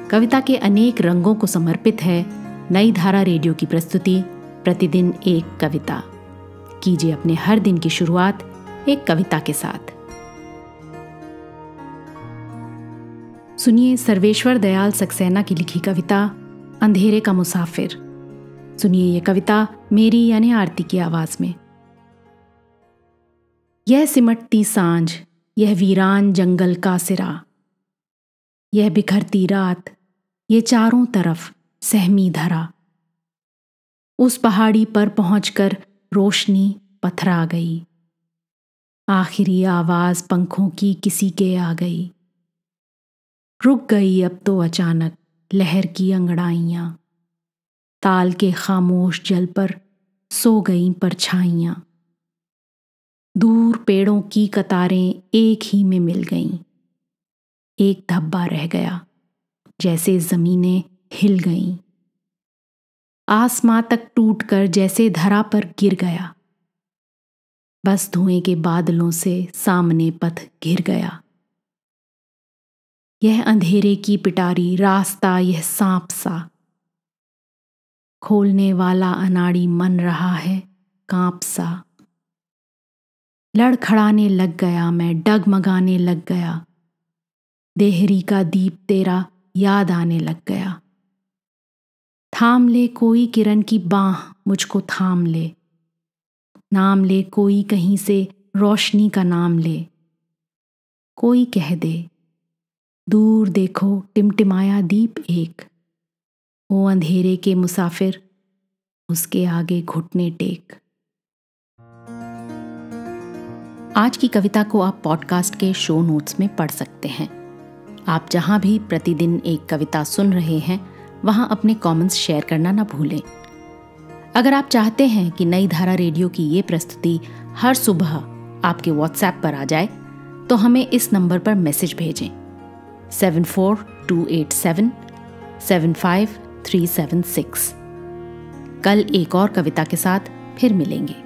कविता के अनेक रंगों को समर्पित है नई धारा रेडियो की प्रस्तुति प्रतिदिन एक कविता। कीजिए अपने हर दिन की शुरुआत एक कविता के साथ। सुनिए सर्वेश्वर दयाल सक्सेना की लिखी कविता अंधेरे का मुसाफिर। सुनिए ये कविता मेरी यानी आरती की आवाज में। यह सिमटती सांझ, यह वीरान जंगल का सिरा, यह बिखरती रात, ये चारों तरफ सहमी धरा। उस पहाड़ी पर पहुंचकर रोशनी पथरा गई, आखिरी आवाज पंखों की किसी के आ गई। रुक गई अब तो अचानक लहर की अंगड़ाइयां, ताल के खामोश जल पर सो गईं परछाइयां। दूर पेड़ों की कतारें एक ही में मिल गईं, एक धब्बा रह गया जैसे जमीनें हिल गईं। आसमां तक टूटकर जैसे धरा पर गिर गया, बस धुएं के बादलों से सामने पथ घिर गया। यह अंधेरे की पिटारी रास्ता, यह सांप सा, खोलने वाला अनाड़ी मन रहा है कांप सा। लड़खड़ाने लग गया मैं, डगमगाने लग गया, देहरी का दीप तेरा याद आने लग गया। थाम ले कोई किरण की बाह मुझको थाम ले, नाम ले कोई कहीं से रोशनी का नाम ले। कोई कह दे दूर देखो टिमटिमाया दीप एक, ओ अंधेरे के मुसाफिर उसके आगे घुटने टेक। आज की कविता को आप पॉडकास्ट के शो नोट्स में पढ़ सकते हैं। आप जहां भी प्रतिदिन एक कविता सुन रहे हैं वहां अपने कमेंट्स शेयर करना ना भूलें। अगर आप चाहते हैं कि नई धारा रेडियो की ये प्रस्तुति हर सुबह आपके व्हाट्सएप पर आ जाए तो हमें इस नंबर पर मैसेज भेजें 7428775376। कल एक और कविता के साथ फिर मिलेंगे।